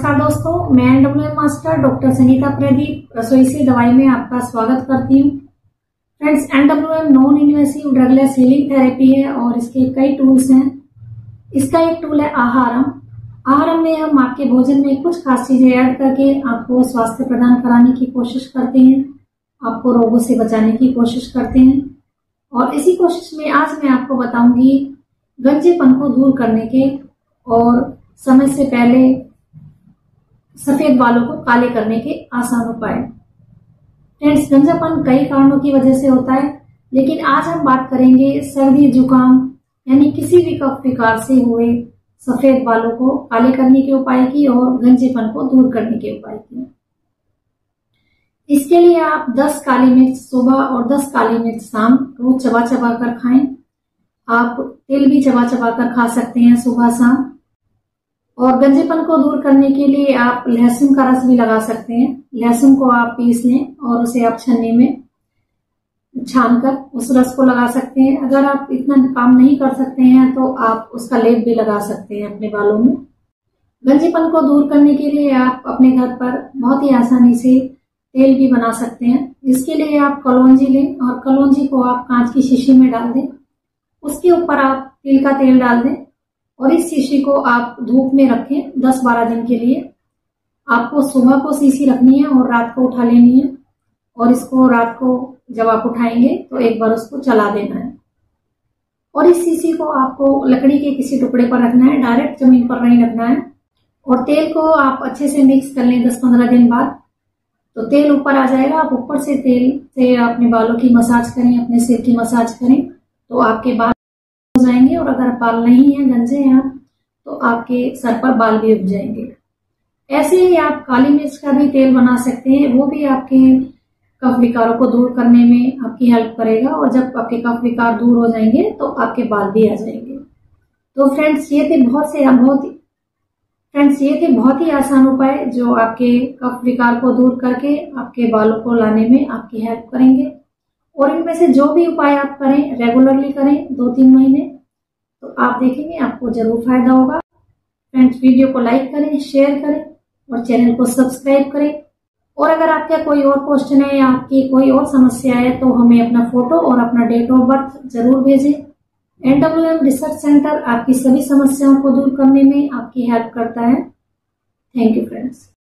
नमस्कार दोस्तों, मैं NWM master doctor Sangeeta Pradeep रसोई से दवाई में आपका स्वागत करती हूँ। Friends, NWM non invasive drugless healing therapy है और इसके कई टूल्स हैं। इसका एक टूल है आहारम। आहारम में हम आपके भोजन में कुछ खास चीजें ऐड करके आपको स्वास्थ्य प्रदान कराने की कोशिश करते हैं, आपको रोगों से बचाने की कोशिश करते हैं। और इसी कोशिश में आज मैं आपको बताऊंगी गंजेपन को दूर करने के और समय से पहले सफेद बालों को काले करने के आसान उपाय। फ्रेंड्स, गंजापन कई कारणों की वजह से होता है, लेकिन आज हम बात करेंगे सर्दी जुकाम यानी किसी भी कफ विकार से हुए सफेद बालों को काले करने के उपाय की और गंजेपन को दूर करने के उपाय की। इसके लिए आप 10 काली मिर्च सुबह और 10 काली मिर्च शाम रोज चबा चबा कर खाएं। आप तिल भी चबा चबा कर खा सकते हैं सुबह शाम। और गंजेपन को दूर करने के लिए आप लहसुन का रस भी लगा सकते हैं। लहसुन को आप पीस लें और उसे आप छन्नी में छानकर उस रस को लगा सकते हैं। अगर आप इतना काम नहीं कर सकते हैं तो आप उसका लेप भी लगा सकते हैं अपने बालों में। गंजेपन को दूर करने के लिए आप अपने घर पर बहुत ही आसानी से तेल भी बना सकते हैं। इसके लिए आप कलौंजी लें और कलौंजी को आप कांच की शीशी में डाल दें। उसके ऊपर आप तिल का तेल डाल दें और इस शीशी को आप धूप में रखें 10-12 दिन के लिए। आपको सुबह को शीशी रखनी है और रात को उठा लेनी है। और इसको रात को जब आप उठाएंगे तो एक बार उसको चला देना है। और इस शीशी को आपको लकड़ी के किसी टुकड़े पर रखना है, डायरेक्ट जमीन पर नहीं रखना है। और तेल को आप अच्छे से मिक्स कर लें 10-15 दिन बाद, तो तेल ऊपर आ जाएगा। आप ऊपर से तेल से अपने बालों की मसाज करें, अपने सिर की मसाज करें तो आपके बाल हो जाएंगे। और अगर बाल नहीं है, गंजे हैं तो आपके सर पर बाल भी उग जाएंगे। ऐसे ही आप काली मिर्च का भी तेल बना सकते हैं, वो भी आपके कफ विकारों को दूर करने में आपकी हेल्प करेगा। और जब आपके कफ विकार दूर हो जाएंगे तो आपके बाल भी आ जाएंगे। तो फ्रेंड्स, ये थे बहुत ही आसान उपाय जो आपके कफ विकार को दूर करके आपके बालों को लाने में आपकी हेल्प करेंगे। और इनमें से जो भी उपाय आप करें, रेगुलरली करें 2-3 महीने, तो आप देखेंगे आपको जरूर फायदा होगा। फ्रेंड्स, वीडियो को लाइक करें, शेयर करें और चैनल को सब्सक्राइब करें। और अगर आपका कोई और क्वेश्चन है या आपकी कोई और समस्या है तो हमें अपना फोटो और अपना डेट ऑफ बर्थ जरूर भेजें। एनडब्ल्यूएम रिसर्च सेंटर आपकी सभी समस्याओं को दूर करने में आपकी हेल्प करता है। Thank you friends.